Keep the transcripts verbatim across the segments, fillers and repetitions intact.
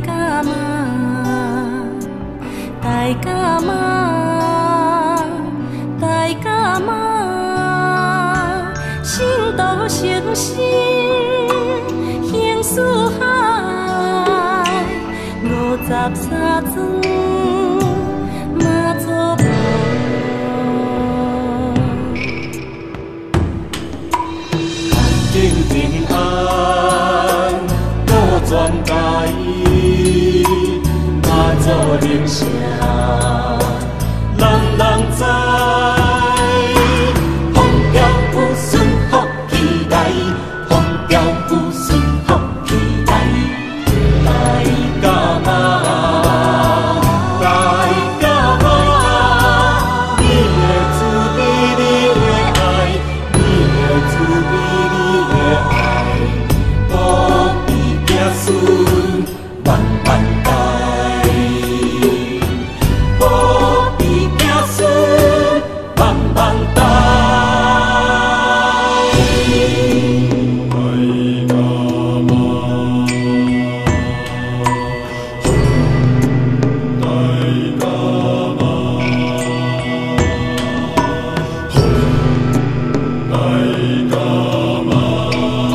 甲妈，大甲妈，大甲妈，成都城市兴四海，五十三庄妈祖婆。 平平安，保全家己，妈祖灵舍，人人知。风调雨顺福气来，风调雨顺福气来，大甲妈，大甲妈，你的慈悲，你的爱，你的慈悲。万万代，保庇子孙万万代。大甲妈，大甲妈，大甲妈。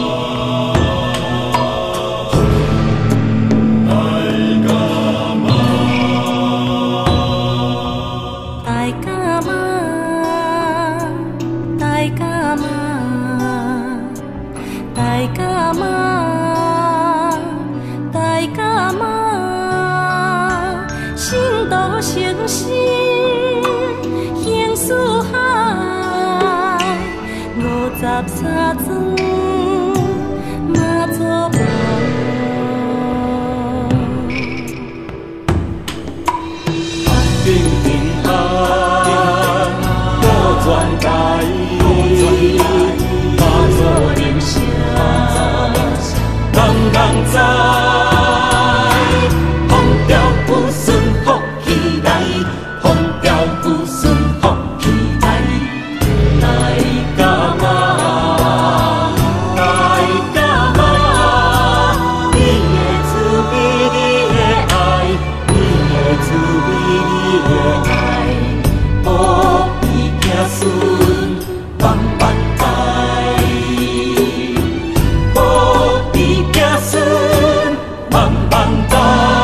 大甲妈，大甲妈，成都城市兴四海，五十三庄妈祖婆。平平安，保全家己，妈祖灵舍。人人知，风调雨顺福气来，风调雨顺福气来，大甲妈，大甲妈，你的慈悲，你的爱，你的慈悲，你的爱，保庇子孙万万代。万万代，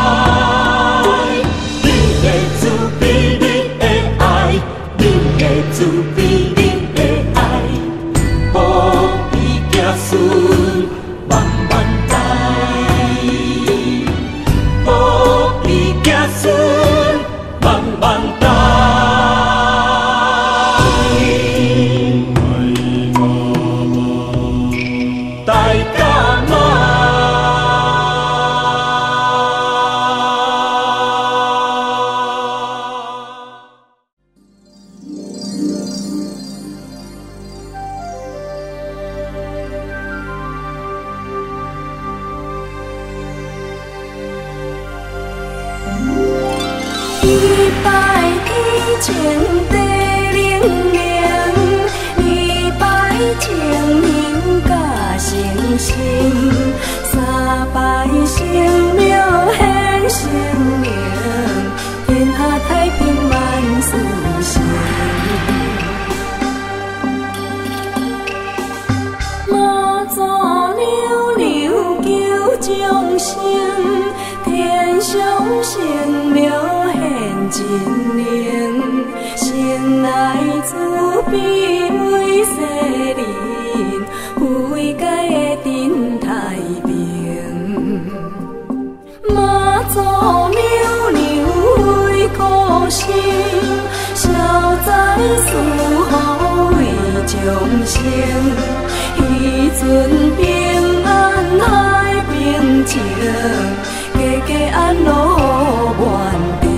你的慈悲，你的爱，你的慈悲，你的爱，保庇子孙万万代，保庇子孙万万代。大甲妈。 一拜以前地灵灵，二拜情形甲诚心，三拜神庙显神明，天下太平万事成。妈祖娘娘救众生，天上神庙真灵，神来慈悲为世人，有世界的真太平。妈祖娘娘为苦心，消灾赐福为众生，彼阵平安海平静，家家安乐愿定。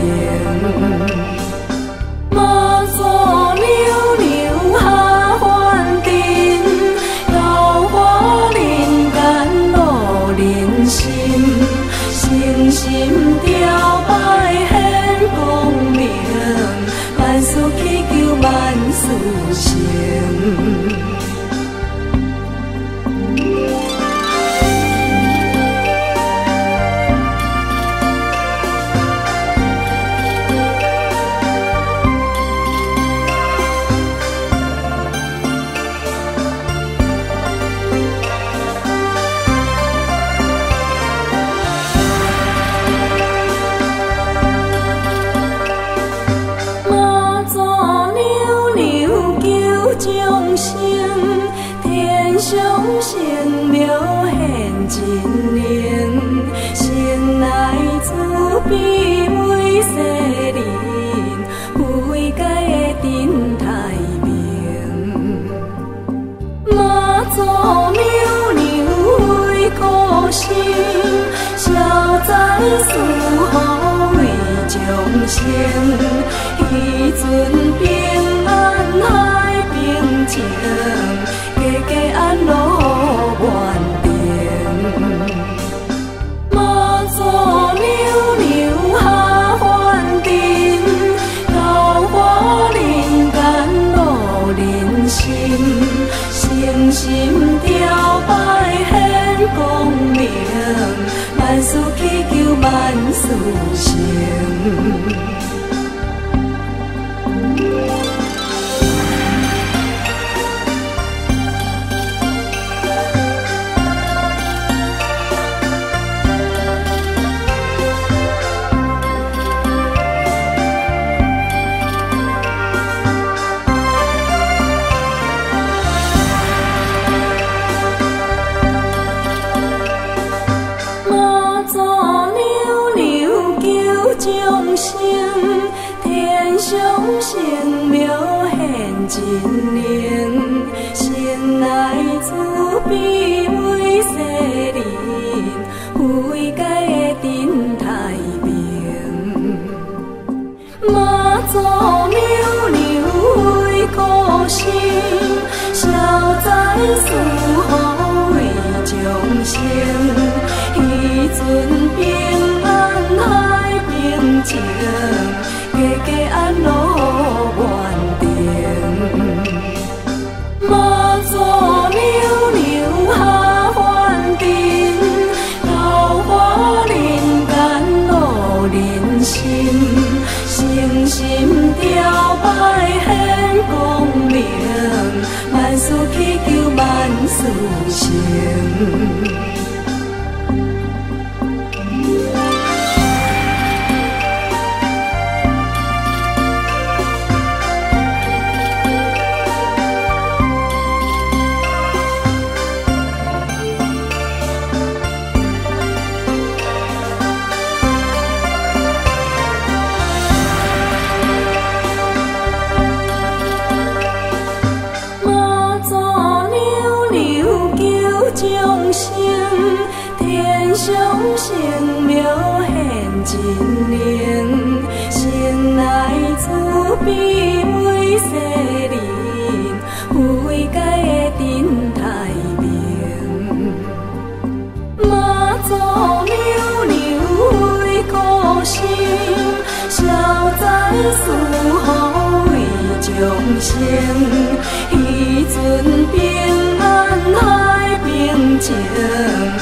妈祖娘娘下凡尘，教化人间乐人心，诚心朝拜显光明，万事祈求万事成。 上圣庙现真灵，神来慈悲为世人，悔改的真太平。妈祖娘娘为孤身，消灾赐福为众生，彼阵平安海平静。家家安乐愿定，妈祖娘娘下凡尘，教化人间路人心，诚心朝拜显光明，万事祈求万事成。众生天上圣庙现真灵，神来慈悲为世人，悔改的真太平。妈祖娘娘为孤身，消灾赐福为众生，彼阵平安海平静，家家安乐愿定。妈祖娘娘下凡尘，教化人间路人心，诚心朝拜显光明，万事祈求万事成。众生天上圣庙现真灵，神来慈悲为世人，悔改的真太平。妈祖娘娘为孤身，消灾赐福为众生，彼阵平安海平静，